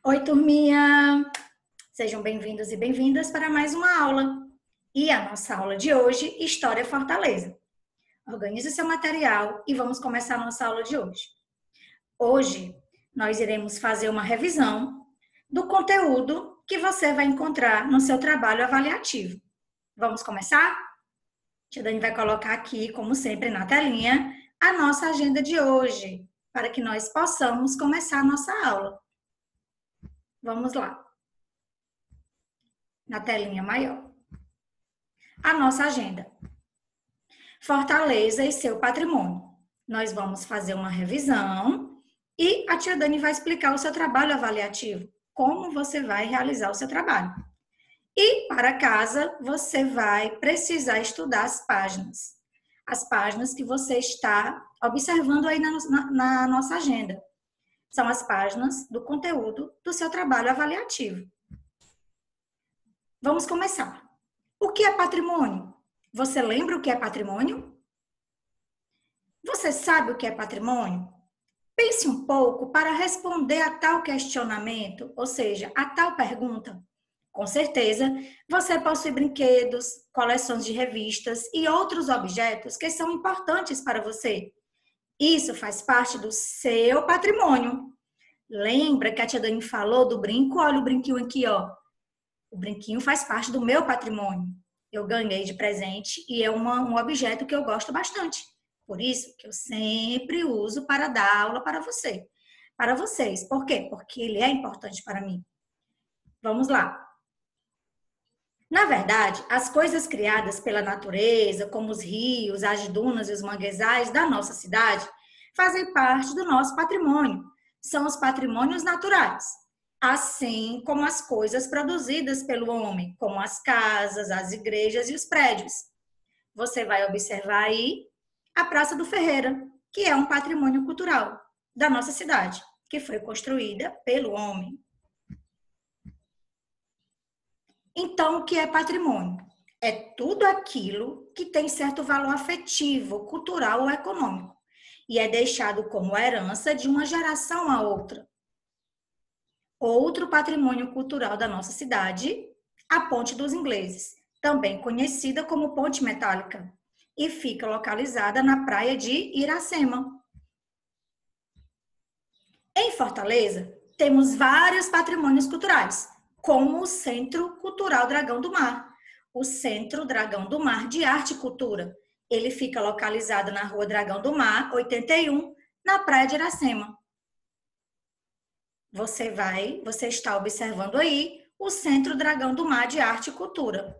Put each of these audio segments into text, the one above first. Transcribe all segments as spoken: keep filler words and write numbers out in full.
Oi, turminha! Sejam bem-vindos e bem-vindas para mais uma aula. E a nossa aula de hoje, História Fortaleza. Organize seu material e vamos começar a nossa aula de hoje. Hoje, nós iremos fazer uma revisão do conteúdo que você vai encontrar no seu trabalho avaliativo. Vamos começar? Tia Dani vai colocar aqui, como sempre, na telinha, a nossa agenda de hoje, para que nós possamos começar a nossa aula. Vamos lá. Na telinha maior. A nossa agenda. Fortaleza e seu patrimônio. Nós vamos fazer uma revisão e a tia Dani vai explicar o seu trabalho avaliativo, como você vai realizar o seu trabalho. E para casa, você vai precisar estudar as páginas. As páginas que você está observando aí na, na, na nossa agenda. São as páginas do conteúdo do seu trabalho avaliativo. Vamos começar. O que é patrimônio? Você lembra o que é patrimônio? Você sabe o que é patrimônio? Pense um pouco para responder a tal questionamento, ou seja, a tal pergunta. Com certeza, você possui brinquedos, coleções de revistas e outros objetos que são importantes para você. Isso faz parte do seu patrimônio. Lembra que a tia Dani falou do brinco? Olha o brinquinho aqui, ó. O brinquinho faz parte do meu patrimônio. Eu ganhei de presente e é uma, um objeto que eu gosto bastante. Por isso que eu sempre uso para dar aula para você. Para vocês. Por quê? Porque ele é importante para mim. Vamos lá. Na verdade, as coisas criadas pela natureza, como os rios, as dunas e os manguezais da nossa cidade, fazem parte do nosso patrimônio. São os patrimônios naturais, assim como as coisas produzidas pelo homem, como as casas, as igrejas e os prédios. Você vai observar aí a Praça do Ferreira, que é um patrimônio cultural da nossa cidade, que foi construída pelo homem. Então, o que é patrimônio? É tudo aquilo que tem certo valor afetivo, cultural ou econômico e é deixado como herança de uma geração a outra. Outro patrimônio cultural da nossa cidade, a Ponte dos Ingleses, também conhecida como Ponte Metálica, e fica localizada na praia de Iracema. Em Fortaleza, temos vários patrimônios culturais, como o Centro Cultural Dragão do Mar, o Centro Dragão do Mar de Arte e Cultura. Ele fica localizado na Rua Dragão do Mar, oitenta e um, na Praia de Iracema. Você vai, você está observando aí o Centro Dragão do Mar de Arte e Cultura.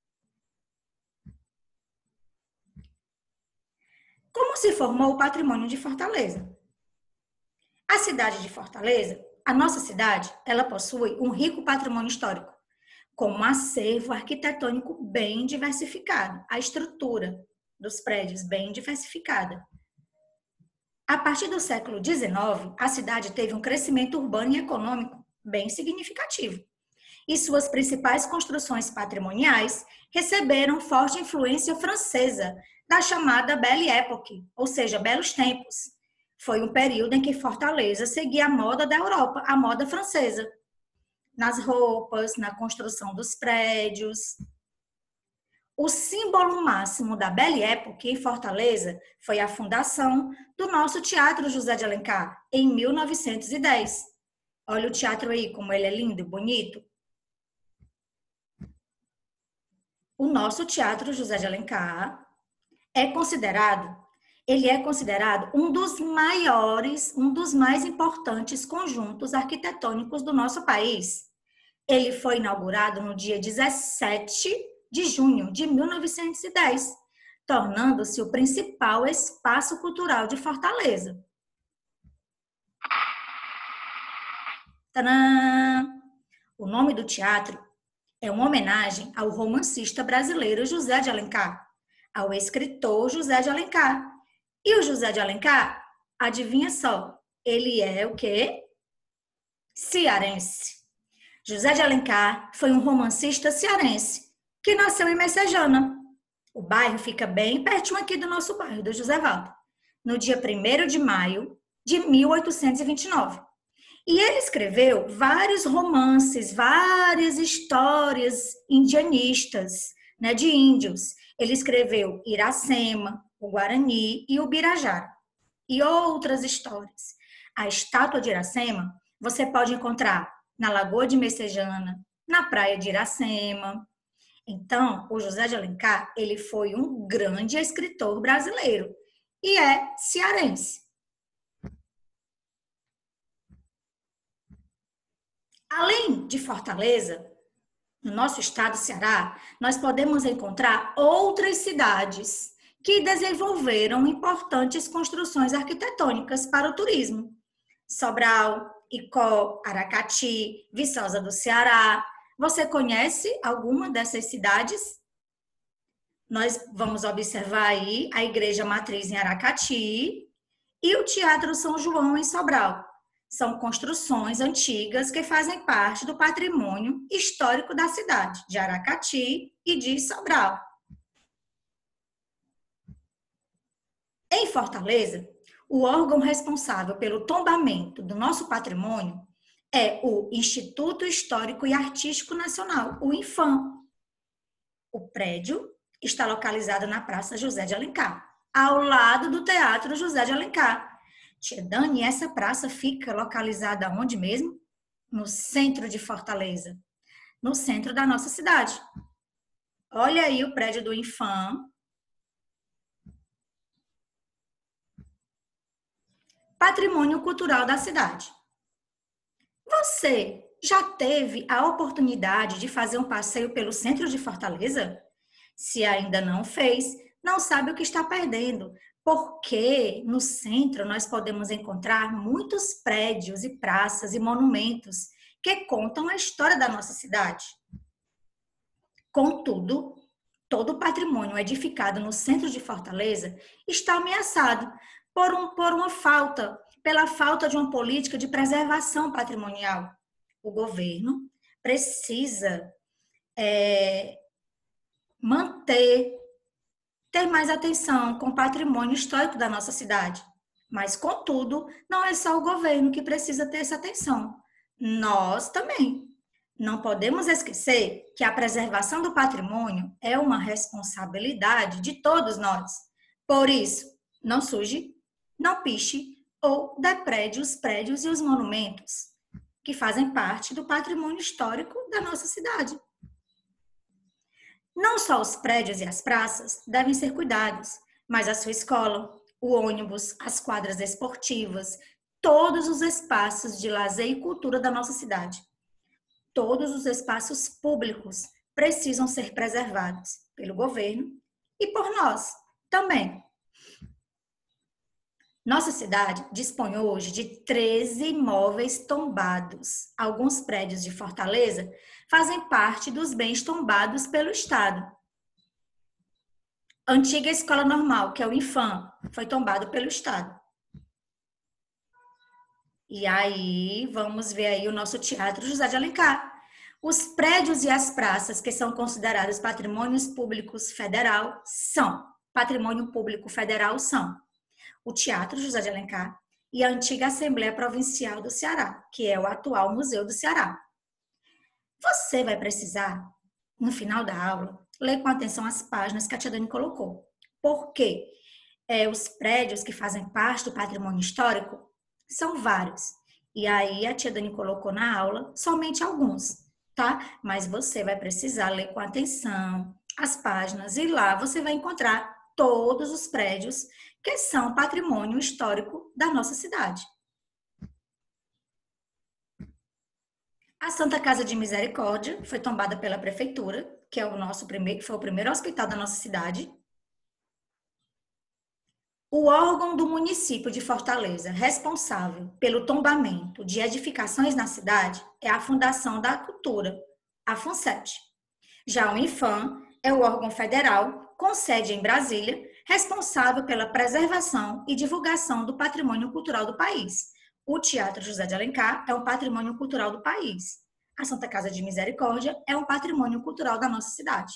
Como se formou o patrimônio de Fortaleza? A cidade de Fortaleza, a nossa cidade, ela possui um rico patrimônio histórico, com um acervo arquitetônico bem diversificado, a estrutura dos prédios bem diversificada. A partir do século dezenove, a cidade teve um crescimento urbano e econômico bem significativo, e suas principais construções patrimoniais receberam forte influência francesa da chamada Belle Époque, ou seja, belos tempos. Foi um período em que Fortaleza seguia a moda da Europa, a moda francesa, nas roupas, na construção dos prédios. O símbolo máximo da Belle Époque em Fortaleza foi a fundação do nosso Teatro José de Alencar, em mil novecentos e dez. Olha o teatro aí, como ele é lindo e bonito. O nosso Teatro José de Alencar é considerado, ele é considerado um dos maiores, um dos mais importantes conjuntos arquitetônicos do nosso país. Ele foi inaugurado no dia dezessete de junho de mil novecentos e dez, tornando-se o principal espaço cultural de Fortaleza. Tadã! O nome do teatro é uma homenagem ao romancista brasileiro José de Alencar, ao escritor José de Alencar. E o José de Alencar, adivinha só, ele é o quê? Cearense. José de Alencar foi um romancista cearense que nasceu em Messejana. O bairro fica bem pertinho aqui do nosso bairro, do José Valdo, no dia primeiro de maio de mil oitocentos e vinte e nove. E ele escreveu vários romances, várias histórias indianistas, né, de índios. Ele escreveu Iracema, o Guarani e o Birajara, e outras histórias. A estátua de Iracema você pode encontrar na Lagoa de Messejana, na praia de Iracema. Então, o José de Alencar, ele foi um grande escritor brasileiro e é cearense. Além de Fortaleza, no nosso estado, Ceará, nós podemos encontrar outras cidades que desenvolveram importantes construções arquitetônicas para o turismo. Sobral, Icó, Aracati, Viçosa do Ceará. Você conhece alguma dessas cidades? Nós vamos observar aí a Igreja Matriz em Aracati e o Teatro São João em Sobral. São construções antigas que fazem parte do patrimônio histórico da cidade, de Aracati e de Sobral. Em Fortaleza, o órgão responsável pelo tombamento do nosso patrimônio é o Instituto Histórico e Artístico Nacional, o INFAM. O prédio está localizado na Praça José de Alencar, ao lado do Teatro José de Alencar. Tia Dani, essa praça fica localizada onde mesmo? No centro de Fortaleza, no centro da nossa cidade. Olha aí o prédio do INFAM. Patrimônio cultural da cidade. Você já teve a oportunidade de fazer um passeio pelo centro de Fortaleza? Se ainda não fez, não sabe o que está perdendo, porque no centro nós podemos encontrar muitos prédios e praças e monumentos que contam a história da nossa cidade. Contudo, todo o patrimônio edificado no centro de Fortaleza está ameaçado por, um, por uma falta, pela falta de uma política de preservação patrimonial. O governo precisa é, manter, ter mais atenção com o patrimônio histórico da nossa cidade. Mas, contudo, não é só o governo que precisa ter essa atenção. Nós também. Não podemos esquecer que a preservação do patrimônio é uma responsabilidade de todos nós. Por isso, não suje, não piche ou deprede os prédios e os monumentos que fazem parte do patrimônio histórico da nossa cidade. Não só os prédios e as praças devem ser cuidados, mas a sua escola, o ônibus, as quadras esportivas, todos os espaços de lazer e cultura da nossa cidade. Todos os espaços públicos precisam ser preservados pelo governo e por nós também. Nossa cidade dispõe hoje de treze imóveis tombados. Alguns prédios de Fortaleza fazem parte dos bens tombados pelo Estado. A antiga escola normal, que é o INFAM, foi tombado pelo Estado. E aí, vamos ver aí o nosso Teatro José de Alencar. Os prédios e as praças que são considerados patrimônios públicos federal são. Patrimônio público federal são o Teatro José de Alencar e a antiga Assembleia Provincial do Ceará, que é o atual Museu do Ceará. Você vai precisar, no final da aula, ler com atenção as páginas que a tia Dani colocou. Porque é, os prédios que fazem parte do patrimônio histórico são vários. E aí a tia Dani colocou na aula somente alguns, tá? Mas você vai precisar ler com atenção as páginas e lá você vai encontrar todos os prédios que são patrimônio histórico da nossa cidade. A Santa Casa de Misericórdia foi tombada pela prefeitura, que é o nosso primeiro, foi o primeiro hospital da nossa cidade. O órgão do município de Fortaleza responsável pelo tombamento de edificações na cidade é a Fundação da Cultura, a FUNCET. Já o INFAM é o órgão federal, com sede em Brasília, responsável pela preservação e divulgação do patrimônio cultural do país. O Teatro José de Alencar é um patrimônio cultural do país. A Santa Casa de Misericórdia é um patrimônio cultural da nossa cidade.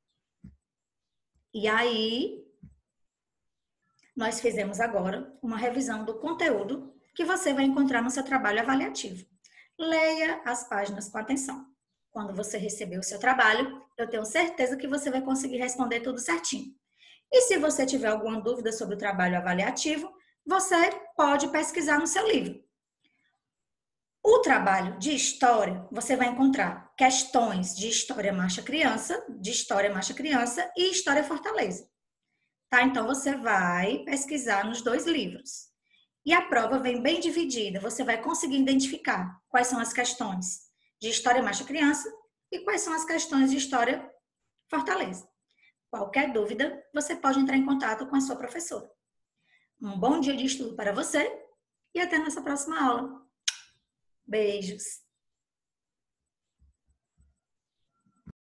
E aí, nós fizemos agora uma revisão do conteúdo que você vai encontrar no seu trabalho avaliativo. Leia as páginas com atenção. Quando você receber o seu trabalho, eu tenho certeza que você vai conseguir responder tudo certinho. E se você tiver alguma dúvida sobre o trabalho avaliativo, você pode pesquisar no seu livro. O trabalho de história, você vai encontrar questões de história marcha criança, de história marcha criança e história fortaleza. Tá? Então, você vai pesquisar nos dois livros. E a prova vem bem dividida. Você vai conseguir identificar quais são as questões de história marcha criança e quais são as questões de história fortaleza. Qualquer dúvida, você pode entrar em contato com a sua professora. Um bom dia de estudo para você e até nossa próxima aula. Beijos!